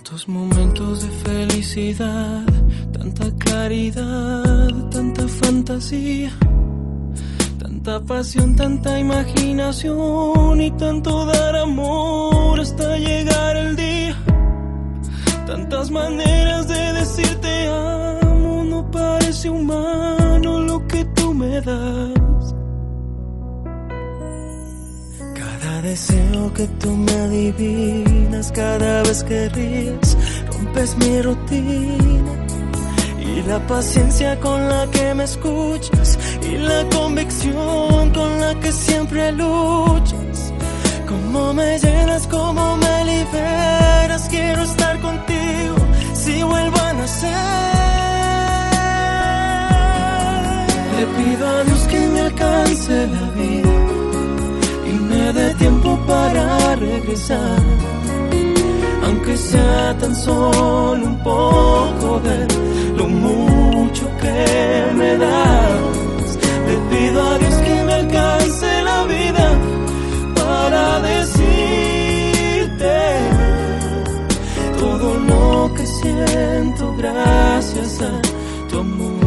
Tantos momentos de felicidad, tanta claridad, tanta fantasía, tanta pasión, tanta imaginación y tanto dar amor hasta llegar el día. Tantas maneras de decirte amo, no parece humano lo que tú me das. Cada deseo que tú me adivinas, cada vez que ríes, rompes mi rutina. Y la paciencia con la que me escuchas, y la convicción con la que siempre luchas. Cómo me llenas, cómo me liberas, quiero estar contigo si vuelvo a nacer. Le pido a Dios que me alcance la vida y me dé tiempo para regresar, aunque sea tan solo un poco de lo mucho que me das. Le pido a Dios que me alcance la vida para decirte todo lo que siento gracias a tu amor.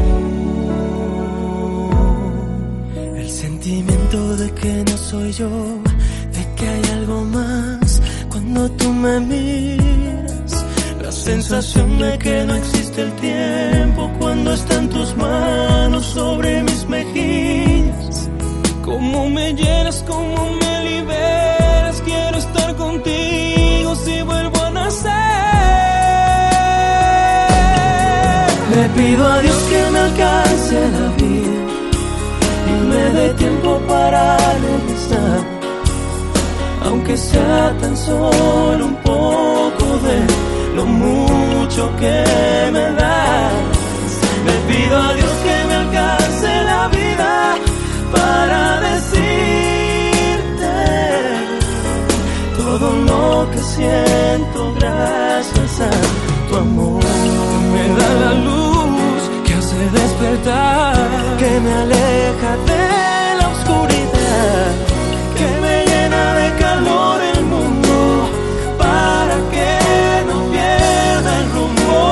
El sentimiento de que no soy yo, de que hay algo más cuando tú me miras. La sensación de que no existe el tiempo cuando están tus manos sobre mis mejillas. Cómo me llenas, cómo me liberas, quiero estar contigo si vuelvo a nacer. Le pido a Dios que me alcance la vida y me dé tiempo para regresar, aunque sea tan solo un poco de lo mucho que me das. Le pido a Dios que me alcance la vida para decirte todo lo que siento gracias a tu amor. Me da la luz que hace despertar, que me aleja de la oscuridad, que me llena de calor el mundo para que no pierda el rumbo.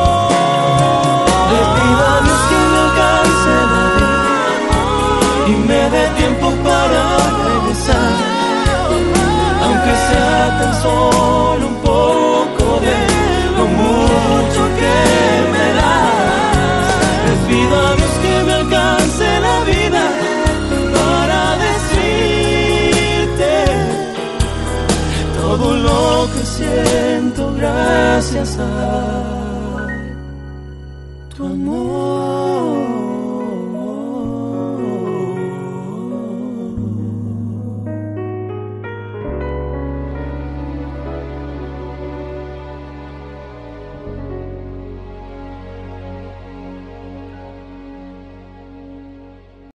Le pido a Dios que me alcance la vida y me dé tiempo para regresar, aunque sea tan solo un poco de lo mucho que me das. Le pido a Dios que me alcance la vida para decirte todo lo que siento gracias a tu amor.